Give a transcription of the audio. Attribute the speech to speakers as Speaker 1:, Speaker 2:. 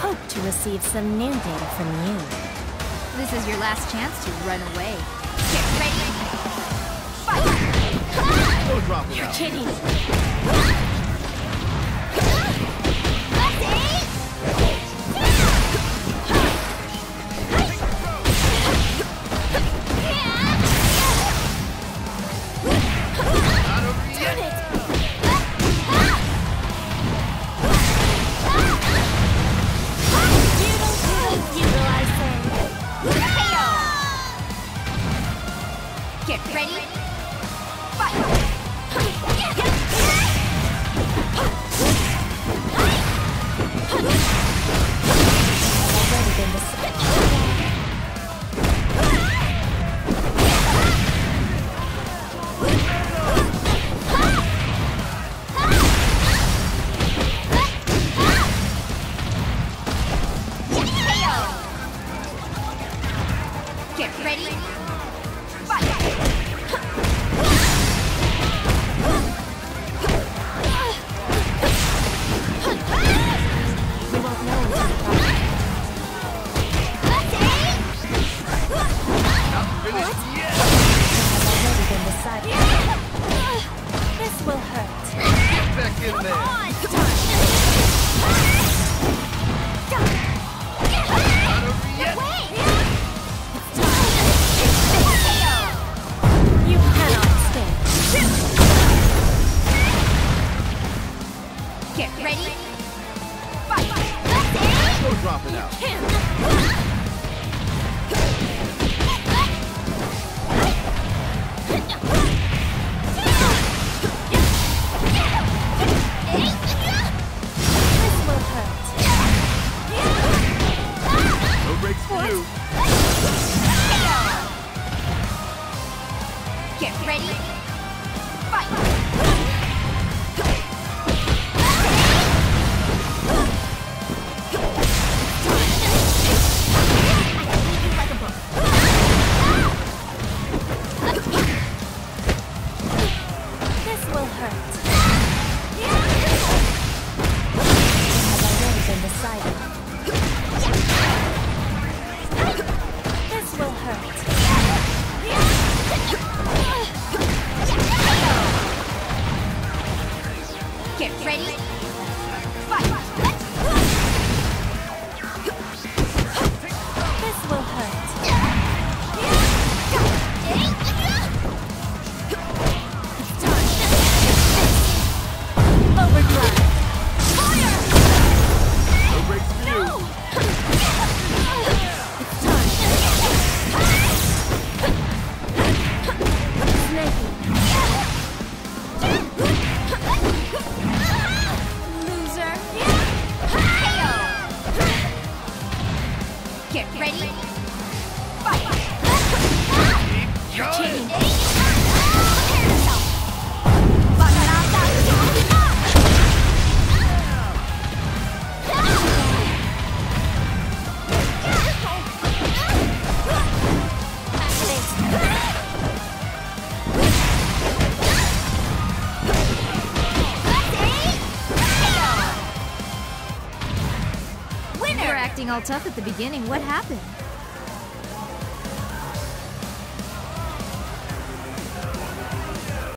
Speaker 1: hope to receive some new data from you.
Speaker 2: This is your last chance to run away. Get ready. Fight!
Speaker 3: Go drop it
Speaker 1: You're
Speaker 3: out.
Speaker 1: kidding.
Speaker 3: Not over yet.
Speaker 1: Turn it! You don't have you, I say.
Speaker 2: Get ready. Fight!
Speaker 1: Already been decided.
Speaker 2: Get ready. Fight!
Speaker 1: We won't know until the problem.
Speaker 3: Not finished yet.
Speaker 1: Has already been decided. This will hurt.
Speaker 3: Get back in there. Not over yet.
Speaker 1: You cannot escape.
Speaker 2: Get ready. Fight!
Speaker 3: Go drop it out.
Speaker 1: This will hurt.
Speaker 3: No breaks for you.
Speaker 2: Get ready. Fight!
Speaker 1: This will hurt. Has already been decided. This will hurt.
Speaker 2: Get ready. Fight!
Speaker 1: This will hurt. Overdrive.
Speaker 3: No breaks for you.
Speaker 1: It's time. Snaky. Loser.
Speaker 2: Get ready. Fight!
Speaker 3: Keep going.
Speaker 2: Winner! You were acting all tough at the beginning. What happened?